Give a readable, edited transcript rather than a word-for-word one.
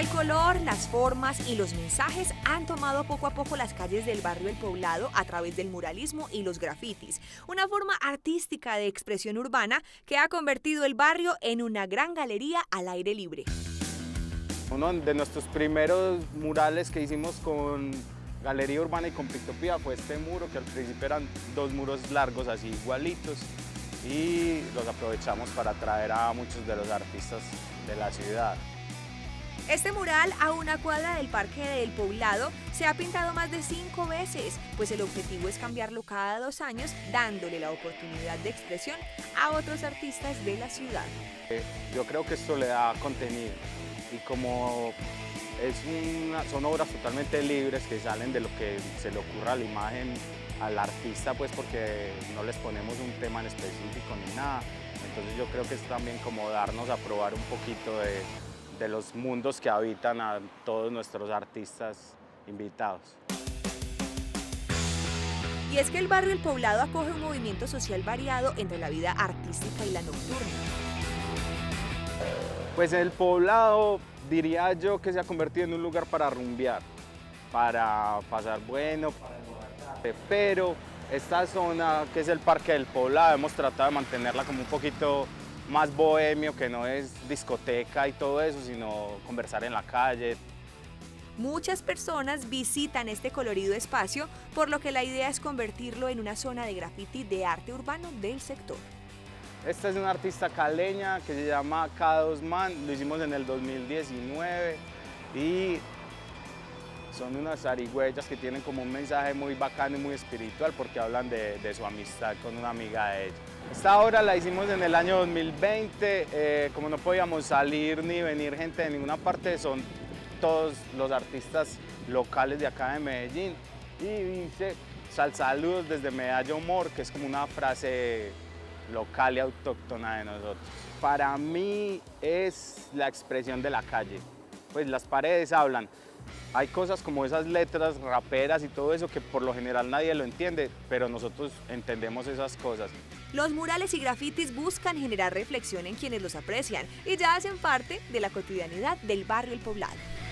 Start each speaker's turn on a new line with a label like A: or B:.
A: El color, las formas y los mensajes han tomado poco a poco las calles del barrio El Poblado a través del muralismo y los grafitis, una forma artística de expresión urbana que ha convertido el barrio en una gran galería al aire libre.
B: Uno de nuestros primeros murales que hicimos con Galería Urbana y con Pictopía fue este muro, que al principio eran dos muros largos así igualitos, y los aprovechamos para traer a muchos de los artistas de la ciudad.
A: Este mural, a una cuadra del Parque del Poblado, se ha pintado más de 5 veces, pues el objetivo es cambiarlo cada 2 años, dándole la oportunidad de expresión a otros artistas de la ciudad.
B: Yo creo que esto le da contenido, y como son obras totalmente libres que salen de lo que se le ocurra a la imagen al artista, pues porque no les ponemos un tema en específico ni nada. Entonces yo creo que es también como darnos a probar un poquito de los mundos que habitan a todos nuestros artistas invitados.
A: Y es que el barrio El Poblado acoge un movimiento social variado entre la vida artística y la nocturna.
B: Pues el Poblado, diría yo, que se ha convertido en un lugar para rumbear, para pasar bueno, pero esta zona, que es el Parque del Poblado, hemos tratado de mantenerla como un poquito más bohemio, que no es discoteca y todo eso, sino conversar en la calle.
A: Muchas personas visitan este colorido espacio, por lo que la idea es convertirlo en una zona de graffiti de arte urbano del sector.
B: Esta es una artista caleña que se llama K2 Man, lo hicimos en el 2019 y son unas zarigüeyas que tienen como un mensaje muy bacano y muy espiritual porque hablan de su amistad con una amiga de ella. Esta obra la hicimos en el año 2020, como no podíamos salir ni venir gente de ninguna parte, son todos los artistas locales de acá de Medellín, y dice saludos desde Medallo Humor, que es como una frase local y autóctona de nosotros. Para mí es la expresión de la calle, pues las paredes hablan. Hay cosas como esas letras raperas y todo eso que por lo general nadie lo entiende, pero nosotros entendemos esas cosas.
A: Los murales y grafitis buscan generar reflexión en quienes los aprecian y ya hacen parte de la cotidianidad del barrio El Poblado.